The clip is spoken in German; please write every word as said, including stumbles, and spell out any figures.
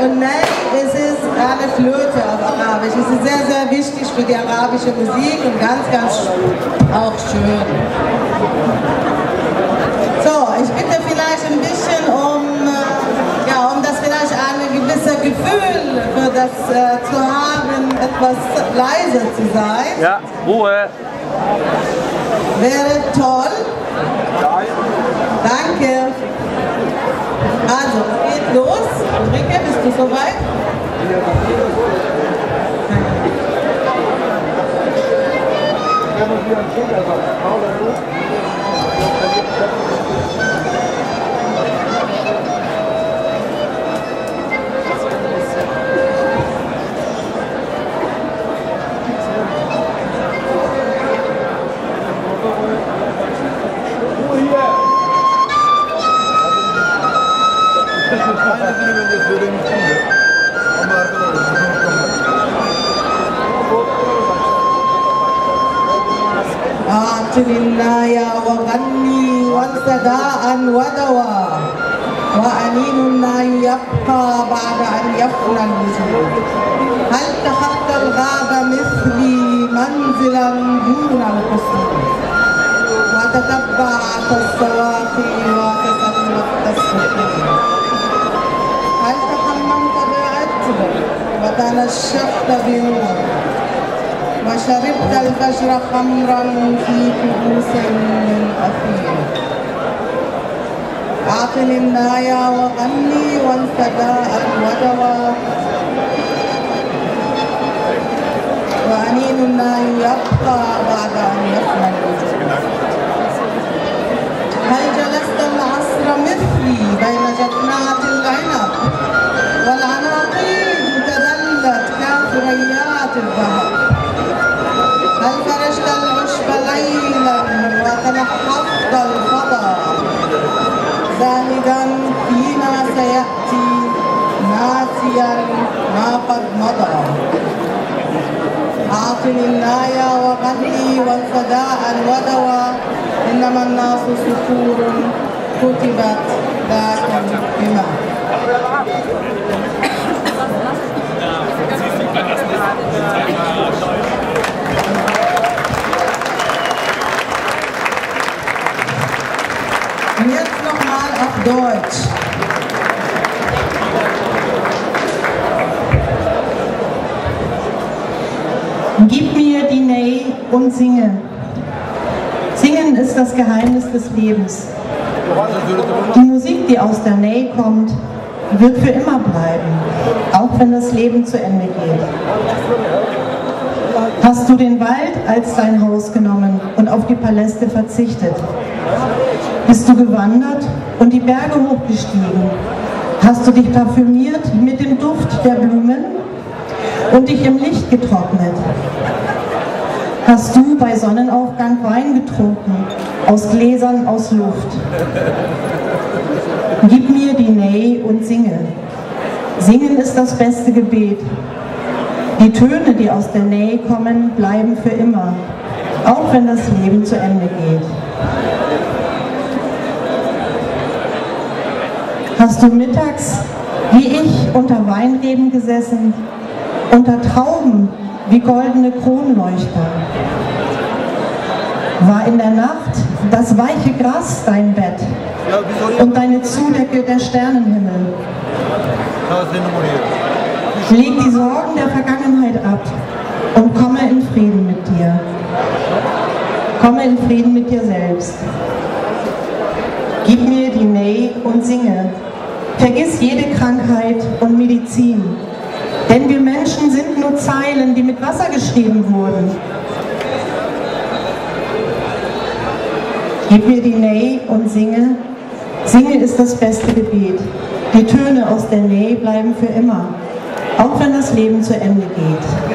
und Ney, es ist eine Flöte auf Arabisch. Es ist sehr, sehr wichtig für die arabische Musik und ganz, ganz auch schön. So, ich bitte vielleicht ein bisschen um, ja, um das vielleicht ein gewisses Gefühl für das äh, zu haben, etwas leiser zu sein. Ja, Ruhe. Wäre toll. Danke. Also, es geht los. Ulrike, bist du soweit? لله وغني وانسداء ودواء وأنين لا يبقى بعد أن يفنى الوجود هل تخطى الغاب مثلي منزلا دون القصور وتتبعت السواقي وتسلقت السحور هل تحممت بعطر وتنشفت بنور وشربت الفجر خمرا في كؤوس من أثير أعطني النايا وغني وانسداء ودواء وأنين لا يبقى بعد أن يفنى الوجود هل جلست العصر مثلي بين جفنات العنب والعناقيد تذلت كافريات الذهب هل فرشت العشب ليلا وتلحفت الفضاء زاهدا فيما سيأتي ناسيا ما قد مضى أعطني النايا وغني والفداء ودواء إنما الناس صخور كتبت ذاك بما Und jetzt nochmal auf Deutsch. Gib mir die Ney und singe. Singen ist das Geheimnis des Lebens. Die Musik, die aus der Ney kommt, wird für immer bleiben, auch wenn das Leben zu Ende geht. Hast du den Wald als dein Haus genommen und auf die Paläste verzichtet? Bist du gewandert und die Berge hochgestiegen? Hast du dich parfümiert mit dem Duft der Blumen und dich im Licht getrocknet? Hast du bei Sonnenaufgang Wein getrunken, aus Gläsern aus Luft? Gib mir die Ney und singe. Singen ist das beste Gebet. Die Töne, die aus der Ney kommen, bleiben für immer, auch wenn das Leben zu Ende geht. Hast du mittags, wie ich, unter Weinreben gesessen, unter Trauben wie goldene Kronleuchter? War in der Nacht das weiche Gras dein Bett und deine Zudecke der Sternenhimmel? Leg die Sorgen der Vergangenheit ab und komme in Frieden mit dir. Komme in Frieden mit dir selbst. Gib mir die Ney und singe. Vergiss jede Krankheit und Medizin. Denn wir Menschen sind nur Zeilen, die mit Wasser geschrieben wurden. Gib mir die Ney und singe. Singe ist das beste Gebet. Die Töne aus der Ney bleiben für immer, auch wenn das Leben zu Ende geht.